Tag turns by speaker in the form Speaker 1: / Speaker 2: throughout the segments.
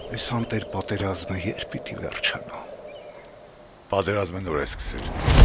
Speaker 1: Այս անտեր պատերազմը երբ պիտի վերջանա։
Speaker 2: Պատերազմը նոր է սկսել։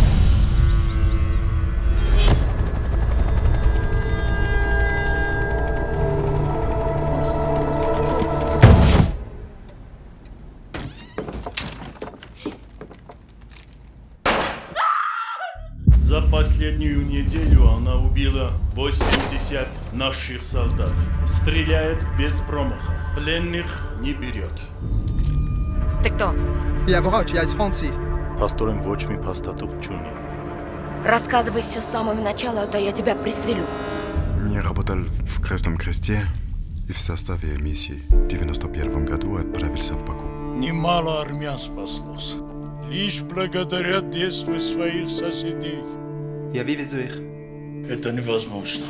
Speaker 3: За последнюю неделю она убила 80 наших солдат. Стреляет без промаха. Пленных не берет.
Speaker 4: Ты кто?
Speaker 5: Я врач, я из Франции.
Speaker 3: Пастором ոչ մի փաստաթուղթ չունի.
Speaker 4: Рассказывай все с самого начала, а то я тебя пристрелю.
Speaker 6: Я работал в Крестном Кресте и в составе миссии в 91 году отправился в Баку.
Speaker 3: Немало армян спаслось. Лишь благодаря действию своих соседей.
Speaker 5: Я вывезу их.
Speaker 3: Это невозможно.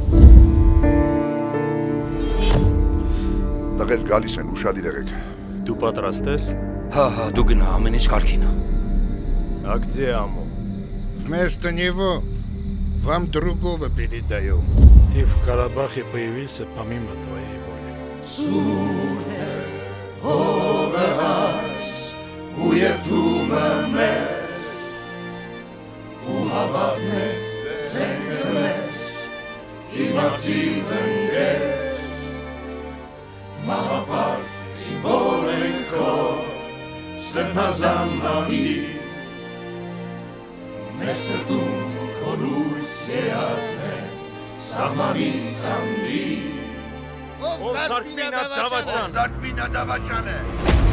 Speaker 2: Դղել գալիս են, ուշադիր եղեք։
Speaker 3: Դու պատրաստ ես?
Speaker 7: Հա, դու գնա, ամեն ինչ կարգին է։
Speaker 3: А где Аму?
Speaker 8: Вместо него вам другого передаю.
Speaker 3: Ты в Карабахе появился помимо твоей воли.
Speaker 8: Զարքվինա դավաճան է։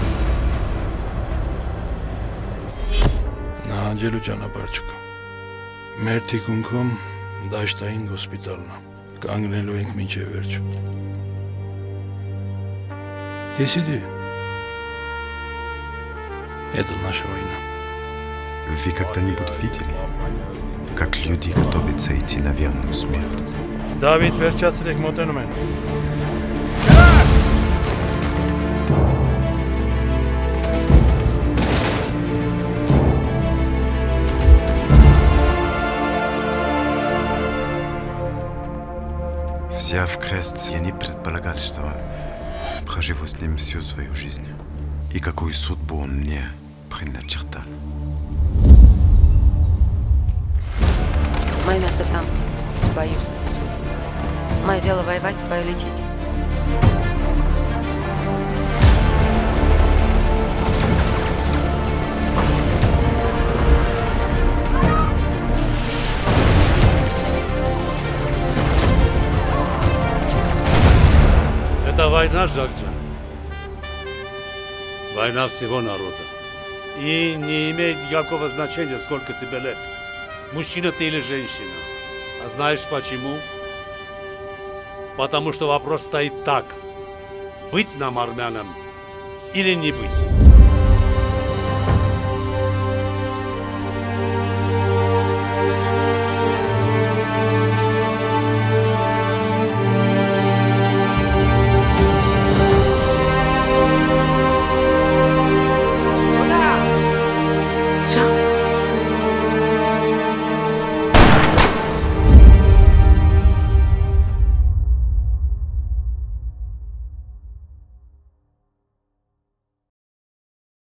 Speaker 3: Նահանջելու ճանապարհ չկա։ Մեր թիկունքում դաշտային հոսպիտալն է։ Կանգնելու ենք մինչև վերջ։ Ты сиди. Это наша война.
Speaker 6: Вы когда-нибудь видели, как люди готовятся идти на верную смерть?
Speaker 3: Դավիթ վերջացրեք մոտենում են։
Speaker 6: Взяв крест, я не предполагал, что проживу с ним всю свою жизнь. И какую судьбу он мне предначертал.
Speaker 4: Мое место там, в бою. Мое дело воевать, твое лечить.
Speaker 3: Это война, Жакджан. Война всего народа. И не имеет никакого значения, сколько тебе лет. Мужчина ты или женщина. А знаешь почему? Потому что вопрос стоит так. Быть нам армянам или не быть.